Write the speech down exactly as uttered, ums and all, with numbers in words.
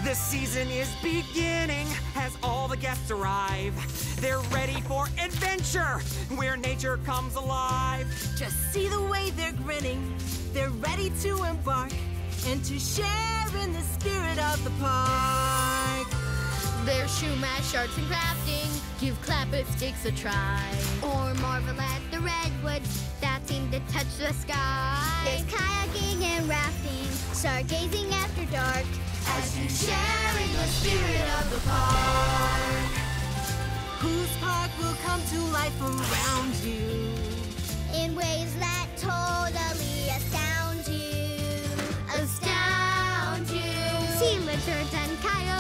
The season is beginning as all the guests arrive. They're ready for adventure where nature comes alive. Just see the way they're grinning. They're ready to embark and to share in the spirit of the park. There's shoe mash, arts and crafting. Give clap-it sticks a try. Or marvel at the redwoods that seem to touch the sky. There's kayaking and rafting, stargazing after dark, as you share in the spirit of the park. Whose park will come to life around you in ways that totally astound you. Astound you. See lizards and coyotes